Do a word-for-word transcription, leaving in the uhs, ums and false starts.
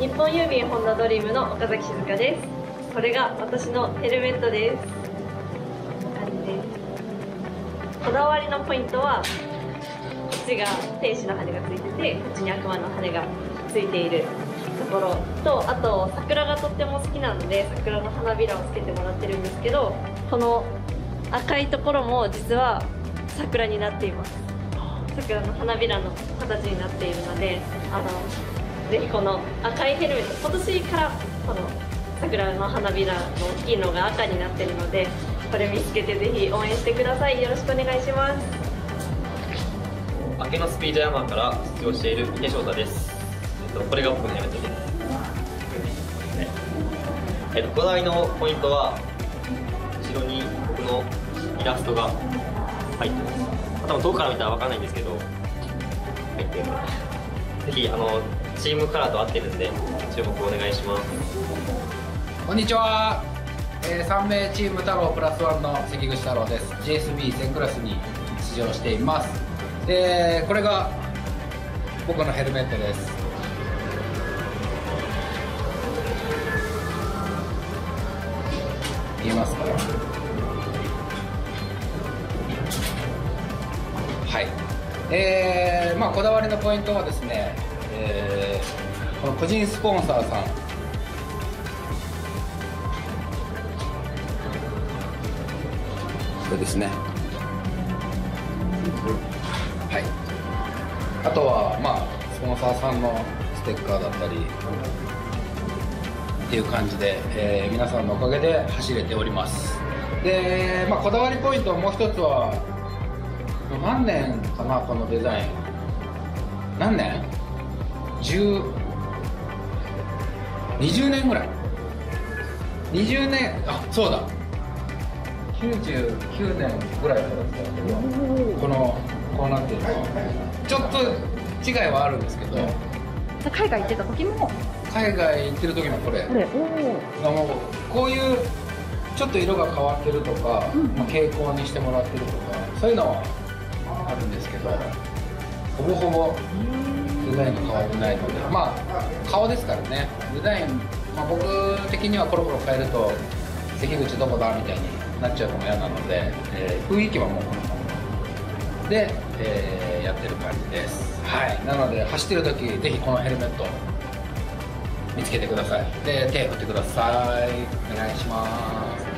日本郵便ホンダドリームの岡崎静香です。これが私のヘルメットです。こんな感じです。こだわりのポイントは、こっちが天使の羽がついてて、こっちに悪魔の羽がついているところと、あと桜がとっても好きなので桜の花びらをつけてもらってるんですけど、この赤いところも実は桜になっています。桜の花びらの形になっているので、あのぜひこの赤いヘルメット、今年からこの桜の花びらの大きいのが赤になっているので、これ見つけてぜひ応援してください。よろしくお願いします。 明けのスピードヤーマンから出場している池翔太です。えっと、これが僕のヘルメットです。ねえっと、こだわりのポイントは、後ろに僕のイラストが入ってます。多分遠くから見たら分かんないんですけど、入ってるので、ぜひあのチームカラーと合ってるんで注目お願いします。 こんにちは、えー、さん名チーム太郎プラスワンの関口太郎です。 ジェイエスビー 全クラスに出場しています。でこれが僕のヘルメットです。見えますか？はい、えー、まあこだわりのポイントはですね、えー、この個人スポンサーさん、これですね。はい、あとはまあスポンサーさんのステッカーだったりっていう感じで、えー、皆さんのおかげで走れております。で、まあ、こだわりポイントもう一つは、何年かな、このデザイン。何年 ?じゅう、にじゅうねんぐらい。にじゅうねん、あ、そうだ。きゅうじゅうきゅうねんぐらいからですけど、この、こうなってるの。ちょっと違いはあるんですけど。 海外行ってた時も海外行ってる時もこれ。これ、おお。もうこういうちょっと色が変わってるとか、うん、まあ、蛍光にしてもらってるとか、そういうのはあるんですけど、ほぼほぼデザインが変わってないので、まあ顔ですからね。デザイン、まあ、僕的にはコロコロ変えると関口どこだみたいになっちゃうのも嫌なので、えー、雰囲気はもうこのままで、えー、やってる感じです。はい、なので走ってる時ぜひこのヘルメット見つけてください。で手振ってください。お願いします。